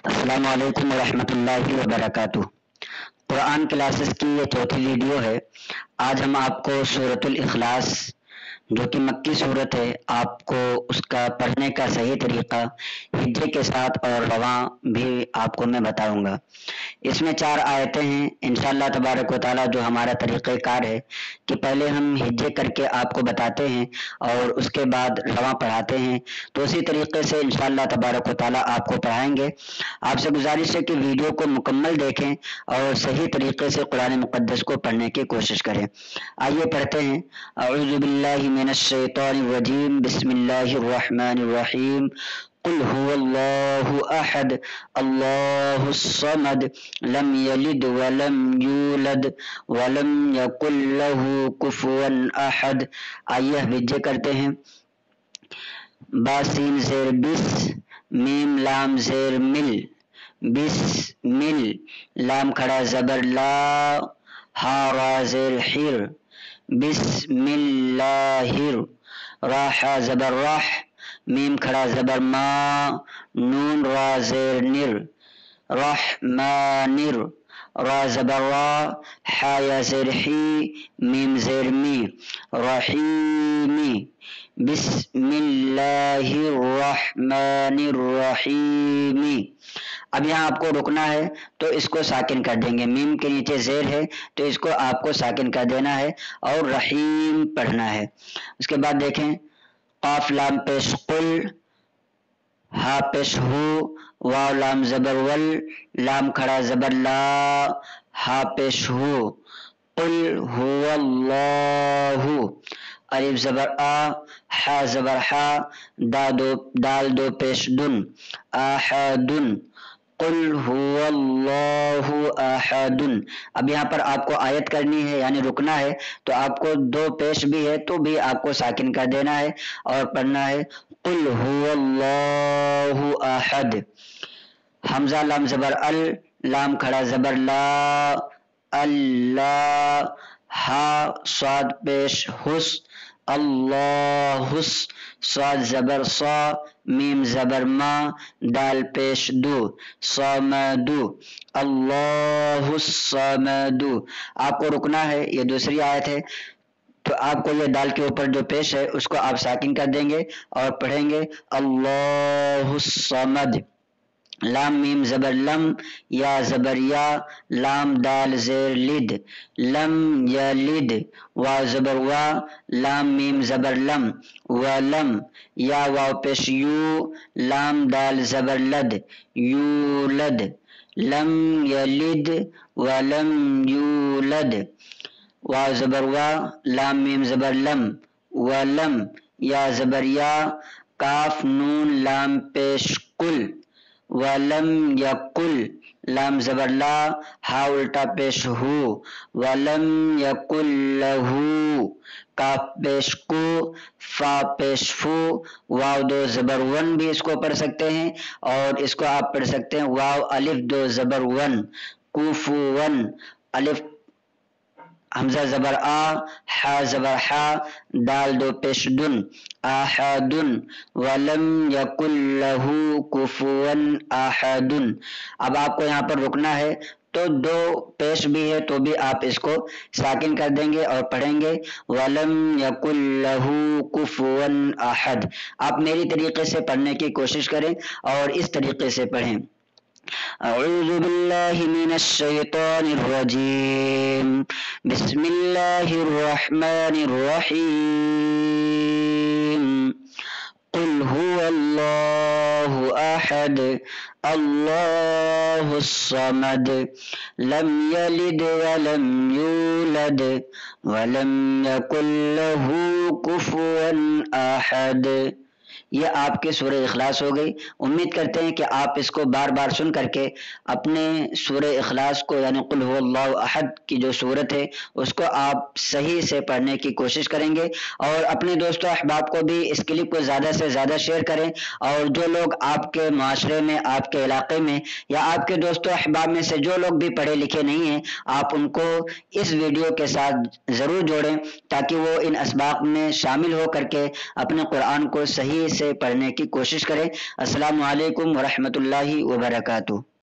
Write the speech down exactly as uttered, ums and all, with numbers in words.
السلام علیکم ورحمۃ اللہ وبرکاتہ۔ قرآن کلاسز کی یہ چوتھی ویڈیو ہے۔ آج ہم آپ کو سورۃ الاخلاص جو کہ مکی صورت ہے، آپ کو اس کا پڑھنے کا صحیح طریقہ ہجے کے ساتھ اور رواں بھی آپ کو میں بتاؤں گا۔ اس میں چار آیتیں ہیں۔ انشاءاللہ تبارک و تعالیٰ جو ہمارا طریقہ کار ہے کہ پہلے ہم ہجے کر کے آپ کو بتاتے ہیں اور اس کے بعد رواں پڑھاتے ہیں، تو اسی طریقے سے انشاءاللہ تبارک و تعالیٰ آپ کو پڑھائیں گے۔ آپ سے گزارش ہے کہ ویڈیو کو مکمل دیکھیں اور صحیح طریقے سے قرآن مقدس کو پڑھنے کی کوشش کریں۔ آئیے پڑھتے ہیں۔ اعوذ باللہ من الشیطان الرجیم، بسم اللہ الرحمن الرحیم۔ قل هو اللہ احد اللہ الصمد لم یلد ولم یولد ولم یکن لہ کفوا احد۔ آئیے ہجے کرتے ہیں۔ با سین زیر بس، میم لام زیر مل، بس مل، لام کھڑا زبر لا، ہا را زیر حر، بسم اللہ، را حا زبر رح، میم کھڑا زبر ما، نون را زیر نر، رحمانر، را زبر را، حا یا زیر حی، میم زیر می، رحیمی، بسم اللہ الرحمن الرحیم۔ اب یہاں آپ کو رکنا ہے تو اس کو ساکن کر دیں گے، میم کے نیچے زیر ہے تو اس کو آپ کو ساکن کر دینا ہے اور رحیم پڑھنا ہے۔ اس کے بعد دیکھیں، قاف لام پیش قل، ہا پیش ہو، واو لام زبر ول، لام کھڑا زبر لا، ہا پیش ہو، قل ہو اللہ، الف زبر آ، حا زبر حا، دا دو دال دو پیش دن، احدن، قل ہو اللہ احد۔ اب یہاں پر آپ کو آیت کرنی ہے یعنی رکنا ہے تو آپ کو دو پیش بھی ہے تو بھی آپ کو ساکن کر دینا ہے اور پڑھنا ہے قل ہو اللہ احد۔ حمزہ لام زبر ال، لام کھڑا زبر لا، اللہ، ہا صاد پیش حس، اللہ، صاد زبر صا، میم زبر ما، دال پیش دو، صمد، اللہ الصمد۔ آپ کو رکنا ہے، یہ دوسری آیت ہے تو آپ کو یہ دال کے اوپر جو پیش ہے اس کو آپ ساکن کر دیں گے اور پڑھیں گے اللہ الصمد۔ لام میم زبر لم، یا زبر یا، لام دال زیر لد، لم یلد، وا زبر وا، لام میم زبر لم، ولم، یا واو پیش یو، لام دال زبر لد، یولد، لم یلد ولم یولد، وا زبر وا، لام میم زبر لم، ولم، یا زبر یا، کاف نون لام پیش کل، ولم یکل، لام زبر لا، ہا الٹا پیش ہو، ولم یکل لہو، کاف پیش کو، فا پیش فو، واو دو زبر ون بھی اس کو پڑھ سکتے ہیں اور اس کو آپ پڑھ سکتے ہیں واو الف دو زبر ون، کوفو ون، الف حمزہ زبر آ، حا زبر حا، دال دو پیش دن، احدن، ولم یکن لہ کفوا احد۔ اب آپ کو یہاں پر رکنا ہے تو دو پیش بھی ہے تو بھی آپ اس کو ساکن کر دیں گے اور پڑھیں گے ولم یکن لہ کفوا احد۔ آپ میری طریقے سے پڑھنے کی کوشش کریں اور اس طریقے سے پڑھیں۔ اعوذ باللہ من الشیطان الرجیم، بسم اللہ الرحمن الرحیم۔ قل هو اللہ احد اللہ الصمد لم یلد ولم یولد ولم یکن لہ کفوا احد۔ یہ آپ کی سورہ اخلاص ہو گئی۔ امید کرتے ہیں کہ آپ اس کو بار بار سن کر کے اپنے سورہ اخلاص کو یعنی قل هو اللہ احد کی جو سورت ہے اس کو آپ صحیح سے پڑھنے کی کوشش کریں گے اور اپنے دوستوں احباب کو بھی اس کلپ کو زیادہ سے زیادہ شیئر کریں، اور جو لوگ آپ کے معاشرے میں، آپ کے علاقے میں یا آپ کے دوستوں احباب میں سے جو لوگ بھی پڑھے لکھے نہیں ہیں آپ ان کو اس ویڈیو کے ساتھ ضرور جوڑیں تاکہ وہ ان اسباق میں شامل ہو کر کے اپنے قرآن کو صحیح سے سے پڑھنے کی کوشش کریں۔ السلام علیکم ورحمۃ اللہ وبرکاتہ۔